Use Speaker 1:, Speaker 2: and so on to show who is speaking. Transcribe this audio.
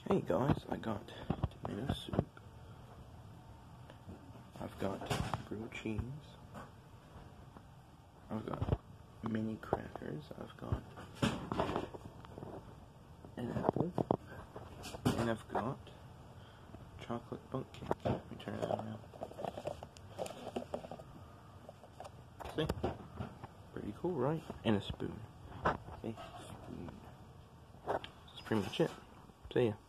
Speaker 1: Hey guys, I got tomato soup. I've got grilled cheese. I've got mini crackers. I've got an apple. And I've got chocolate bundt cake. Let me turn it around. See? Pretty cool, right? And a spoon. Okay, spoon. That's pretty much it. See ya.